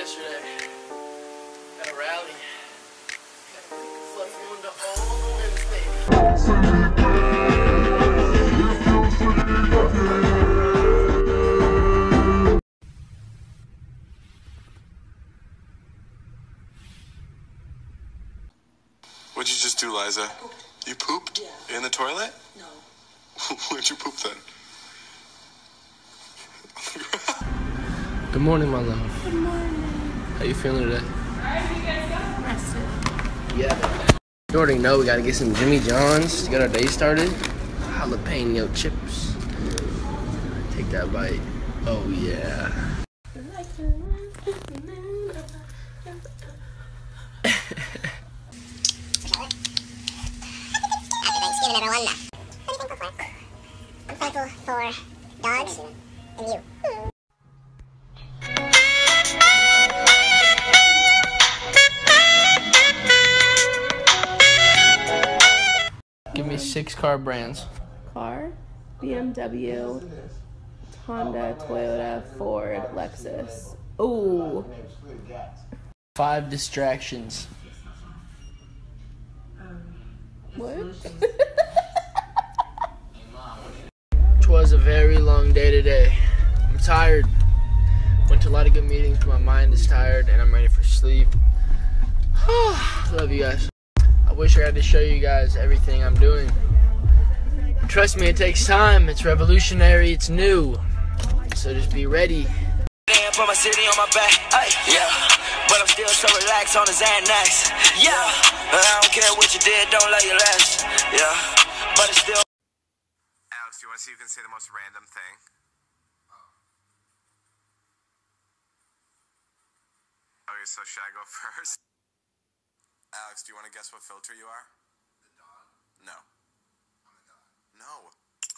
yesterday at a rally. Fluffy on the old Wednesday. What'd you just do, Liza? You pooped? Yeah. In the toilet? No. Where'd you poop then? Good morning, my love. Good morning. How you feeling today? Alright, you guys go? Rested. Yeah. You already know we gotta get some Jimmy John's to get our day started. Jalapeno chips. Take that bite. Oh yeah. Thanksgiving, everyone. What are you thankful for? I'm thankful for dogs and you. Give me 6 car brands. Car, BMW, Honda, Toyota, Ford, Lexus. Ooh. 5 distractions. What? 'Twas a very long day today. I'm tired. Went to a lot of good meetings, but my mind is tired and I'm ready for sleep. Love you guys. I wish I had to show you guys everything I'm doing. Trust me, it takes time. It's revolutionary. It's new. So just be ready. Put my city on my back, yeah. But I'm still so relaxed on the Xanax, yeah. I don't care what you did, don't let you last, yeah. But it's still. Alex, do you want to see who can say the most random thing? Okay, so should I go first? Alex, do you want to guess what filter you are? The dog. No. I'm a dog. No.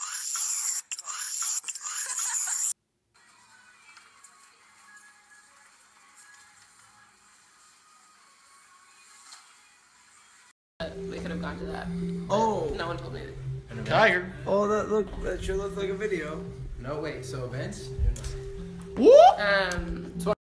We could have gone to that. Oh, No one told me. Tiger. oh, that sure looks like a video. No, wait, so events? So